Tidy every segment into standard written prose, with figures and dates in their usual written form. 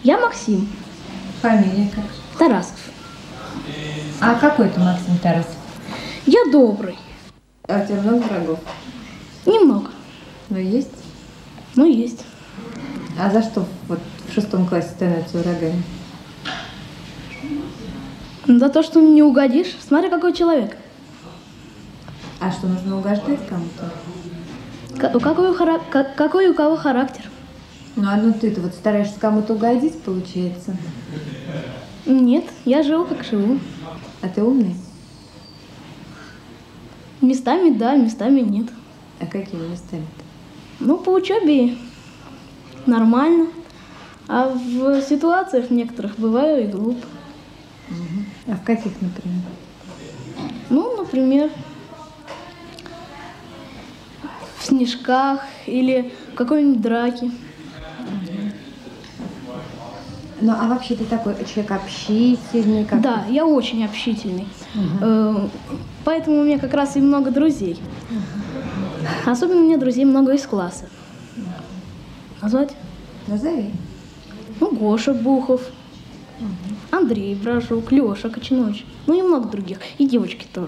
Я Максим. Фамилия как? Тарасов. А какой ты Максим Тарасов? Я добрый. А у тебя много врагов? Немного. Ну, есть? Ну, есть. А за что вот в 6 классе становятся врагами? За то, что не угодишь, смотри, какой человек. А что, нужно угождать кому-то? Какой у кого характер? Ну, одну ты-то вот стараешься кому-то угодить, получается. Нет, я живу, как живу. А ты умный? Местами да, местами нет. А какими местами-то? Ну, по учебе нормально. А в ситуациях некоторых бываю и глупо. А в каких, например? Ну, например, в снежках или в какой-нибудь драке. Ну, а вообще ты такой человек общительный? Как Да, я очень общительный. Поэтому у меня как раз и много друзей. Особенно у меня друзей много из класса. Назвать? Назови. Ну, Гоша Бухов, Андрей Брожук, Леша Кочинович. Ну и много других. И девочки тоже.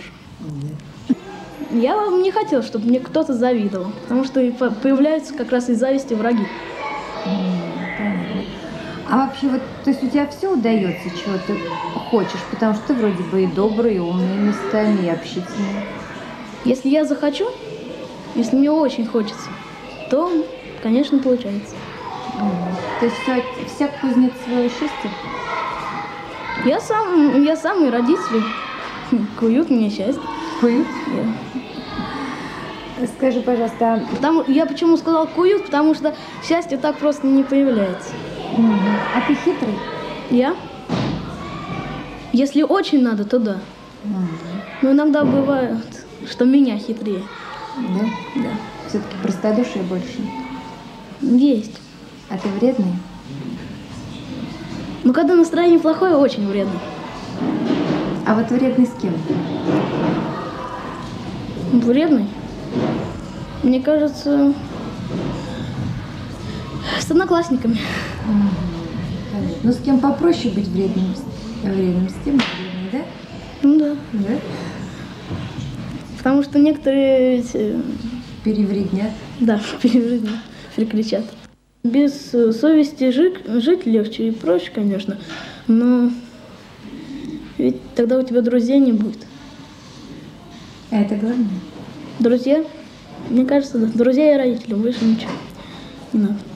Я не хотела, чтобы мне кто-то завидовал, потому что появляются как раз из зависти враги. Понятно. А вообще вот, то есть у тебя все удается, чего ты хочешь, потому что ты вроде бы и добрый, и умный местами, и общительный. Если я захочу, если мне очень хочется, то, конечно, получается. То есть вся кузнец своего счастья? Я сам и родители куют мне счастье. Куют? Скажи, пожалуйста, Я почему сказала куют, потому что счастье так просто не появляется. а ты хитрый? Я? Если очень надо, то да. Но иногда бывает, что меня хитрее. Да? Да. Все-таки простодушие больше. Есть. А ты вредный? Но когда настроение плохое, очень вредно. А вот вредный с кем? Вредный? Мне кажется, с одноклассниками. Понятно. Ну, с кем попроще быть вредным, с кем вредный, да? Ну да. Да? Потому что некоторые Перевреднят. да, перекричат. Без совести жить легче и проще, конечно, но ведь тогда у тебя друзей не будет. А это главное? Друзья? Мне кажется, да. Друзья и родители, больше ничего не надо.